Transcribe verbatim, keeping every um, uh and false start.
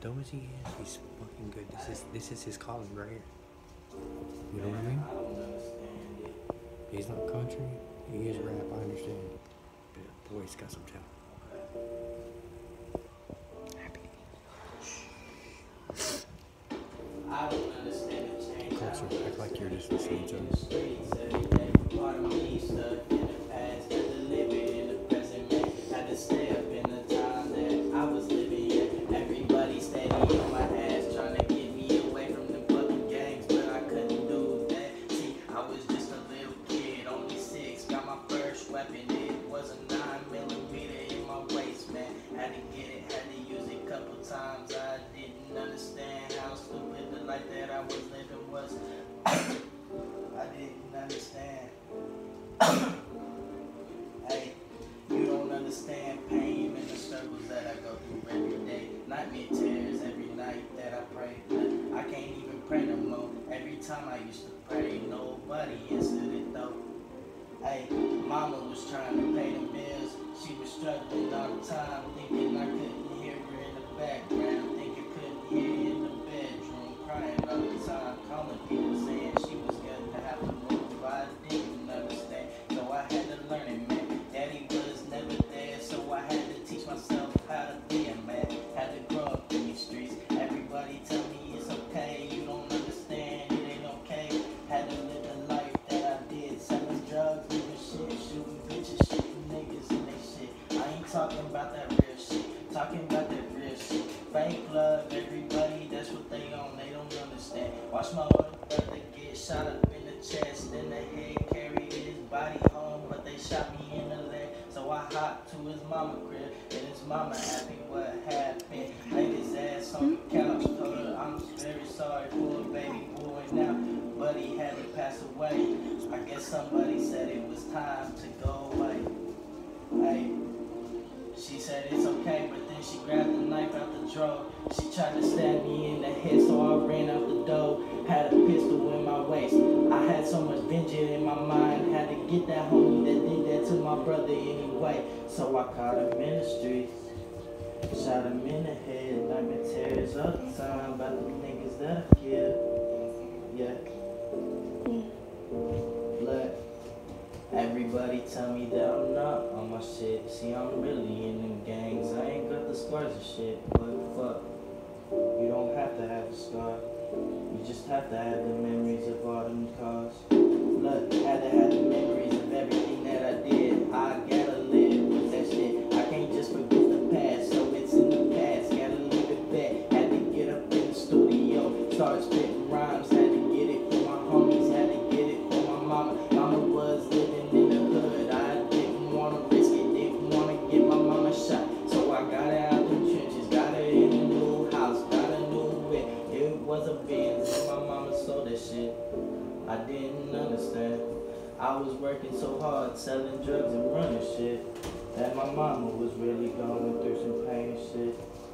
dumb as he is, he's fucking good. This is this is his calling right here. You know what I mean? He's not country. He is rap. I understand. But boy, he's got some talent. Happy. I don't understand the change. Closer. Act like you're just listening to him. Part of me stuck in the past, had to live it in the present, man. Had to stay up in the time that I was living in. Everybody steady on my ass, trying to get me away from the fucking gangs, but I couldn't do that. See, I was just a little kid, only six, got my first weapon. It was a nine millimeter in my waist, man. Had to get it, had to use it a couple times. I didn't understand how stupid the life that I was living was. I didn't understand. Hey, you don't understand pain and the struggles that I go through every day. Nightmare tears every night that I pray. But I can't even pray no more. Every time I used to pray, nobody answered it though. Hey, mama was trying to pay the bills. She was struggling all the time, thinking I couldn't hear her in the background, thinking I couldn't hear her in the bedroom, crying all the time, calling people saying she was going to have to move. I didn't understand, so I had to learn it, man. Daddy was never there, so I had to teach myself how to be a man. Had to grow up in these streets. Everybody tell me it's okay, you don't understand, it ain't okay. Had to live the life that I did, selling drugs, living shit, shooting bitches, shooting niggas and they shit. I ain't talking about that real shit, talking about that real shit. Fake love, everybody, that's what they on, they don't understand. Watch my older brother get shot up in the chest, then the head carried his body home, but they shot me in the leg. So I hopped to his mama crib, and his mama asked me what happened. Laid his ass on the couch, told her I'm very sorry for a baby boy now, but he had to pass away. I guess somebody said it was time to go away. Hey, she said it's okay, but then she grabbed the knife out the drawer. She tried to stab me in the head, so I ran out the door. Had a pistol in my waist. I had so much vengeance in my mind. Had to get that homie that did that to my brother anyway. So I caught him in the streets. Shot him in the head. Nightmare tears all the time about the niggas that I killed. Yeah. Blood. Everybody tell me that I'm not on my shit. See, I'm really in them gangs. I ain't got the scars and shit, but fuck. You don't have to have a scar. You just have to have the memories of all them cars. Look, had to have the memories of everything that I did. I gotta live with that shit. I can't just forget the past, so it's in the past. Gotta leave it back. Had to get up in the studio, start spitting rhymes. Had to get it for my homies. Had to get it for my mama. Mama was living in the hood. I didn't wanna risk it. Didn't wanna get my mama shot. So I got her out the trenches. Got her in a new house. Got a new whip. It was a Benz and my mama sold that shit. I didn't understand. I was working so hard, selling drugs and running shit, that my mama was really going through some pain and shit.